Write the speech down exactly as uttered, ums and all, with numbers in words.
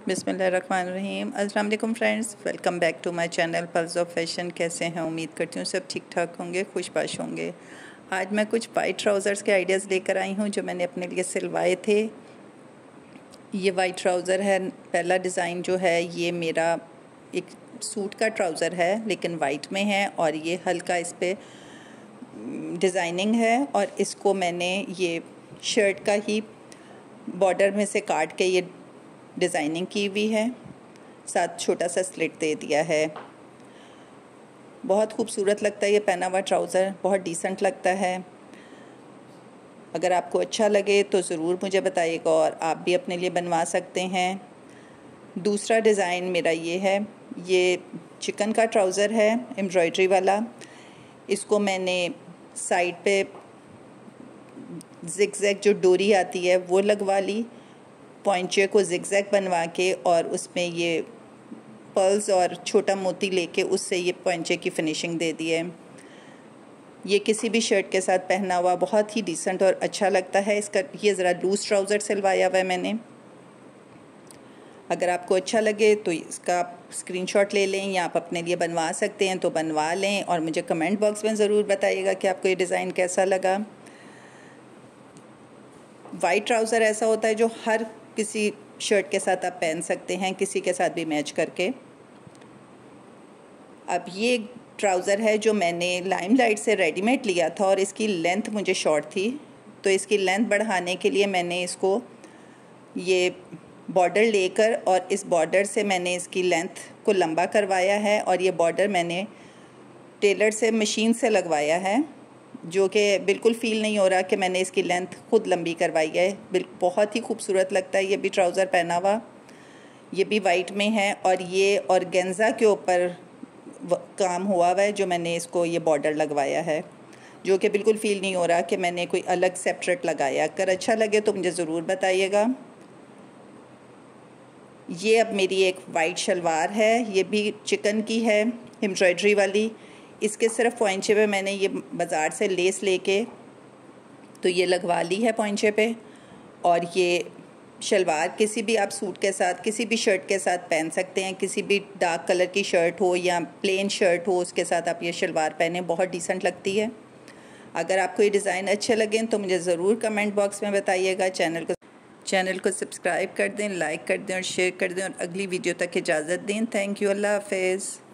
बिस्मिल्लाहिर्रहमानिर्रहीम। अस्सलाम वालेकुम friends, welcome back to my channel Pulse of Fashion. कैसे हैं? उम्मीद करती हूँ सब ठीक ठाक होंगे, खुशबाश होंगे। आज मैं कुछ वाइट ट्राउज़र्स के आइडियाज़ लेकर आई हूँ जो मैंने अपने लिए सिलवाए थे। ये वाइट ट्राउज़र है। पहला डिज़ाइन जो है ये मेरा एक सूट का ट्राउज़र है लेकिन वाइट में है, और ये हल्का इस पर डिज़ाइनिंग है, और इसको मैंने ये शर्ट का ही बॉर्डर में से काट के ये डिज़ाइनिंग की हुई है, साथ छोटा सा स्लिट दे दिया है। बहुत खूबसूरत लगता है ये पहना हुआ ट्राउज़र, बहुत डिसेंट लगता है। अगर आपको अच्छा लगे तो ज़रूर मुझे बताइएगा और आप भी अपने लिए बनवा सकते हैं। दूसरा डिज़ाइन मेरा ये है, ये चिकन का ट्राउज़र है एम्ब्रॉयडरी वाला। इसको मैंने साइड पे ज़िगज़ैग जो डोरी आती है वो लगवा ली, पॉइंचे को ज़िगज़ैग बनवा के, और उसमें ये पर्ल्स और छोटा मोती लेके उससे ये पॉइंचे की फिनिशिंग दे दी है। ये किसी भी शर्ट के साथ पहना हुआ बहुत ही डिसेंट और अच्छा लगता है। इसका ये ज़रा लूज़ ट्राउज़र सिलवाया हुआ है मैंने। अगर आपको अच्छा लगे तो इसका स्क्रीनशॉट ले लें या आप अपने लिए बनवा सकते हैं तो बनवा लें, और मुझे कमेंट बॉक्स में ज़रूर बताइएगा कि आपको ये डिज़ाइन कैसा लगा। वाइट ट्राउज़र ऐसा होता है जो हर किसी शर्ट के साथ आप पहन सकते हैं, किसी के साथ भी मैच करके। अब ये ट्राउज़र है जो मैंने लाइमलाइट से रेडीमेड लिया था, और इसकी लेंथ मुझे शॉर्ट थी, तो इसकी लेंथ बढ़ाने के लिए मैंने इसको ये बॉर्डर लेकर और इस बॉर्डर से मैंने इसकी लेंथ को लंबा करवाया है, और ये बॉर्डर मैंने टेलर से मशीन से लगवाया है, जो कि बिल्कुल फ़ील नहीं हो रहा कि मैंने इसकी लेंथ खुद लंबी करवाई है। बिल्कुल बहुत ही खूबसूरत लगता है ये भी ट्राउज़र पहना हुआ। ये भी वाइट में है, और ये ऑर्गेन्जा के ऊपर काम हुआ हुआ है जो मैंने इसको ये बॉर्डर लगवाया है, जो कि बिल्कुल फ़ील नहीं हो रहा कि मैंने कोई अलग सेपरेट लगाया। अगर अच्छा लगे तो मुझे ज़रूर बताइएगा। ये अब मेरी एक वाइट शलवार है, ये भी चिकन की है एम्ब्रॉयडरी वाली। इसके सिर्फ पॉइंचे पे मैंने ये बाज़ार से लेस लेके तो ये लगवा ली है पॉइंचे पे, और ये शलवार किसी भी आप सूट के साथ, किसी भी शर्ट के साथ पहन सकते हैं। किसी भी डार्क कलर की शर्ट हो या प्लेन शर्ट हो, उसके साथ आप ये शलवार पहने, बहुत डिसेंट लगती है। अगर आपको ये डिज़ाइन अच्छे लगें तो मुझे ज़रूर कमेंट बॉक्स में बताइएगा। चैनल को चैनल को सब्सक्राइब कर दें, लाइक कर दें और शेयर कर दें, और अगली वीडियो तक इजाज़त दें। थैंक यू, अल्लाह हाफ़िज़।